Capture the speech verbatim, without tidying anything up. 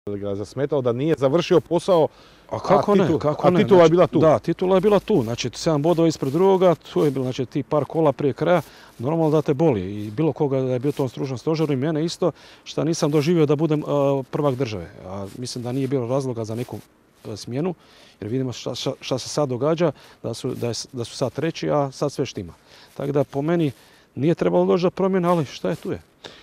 ga zasmetao da nije završio posao, A kako a, ne, titul, kako a ne? titula je Znači, bila tu. Da, titula je bila tu. Znači, sedam bodova ispred drugoga, tu je bilo, znači, ti par kola prije kraja, normalno da te boli. I bilo koga da je bio u tom stručnom stožeru i mene isto, što nisam doživio da budem uh, prvak države. A mislim da nije bilo razloga za neku uh, smjenu, jer vidimo šta, šta, šta se sad događa, da su, da, je, da su sad treći, a sad sve štima. Tako da po meni nije trebalo doći do promjene, ali šta je tu je.